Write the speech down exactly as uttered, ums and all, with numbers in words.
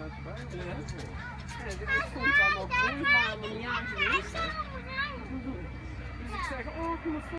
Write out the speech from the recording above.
dit stond dan op, maar niet aan geweest. Dus ik zeg, oh, ik moet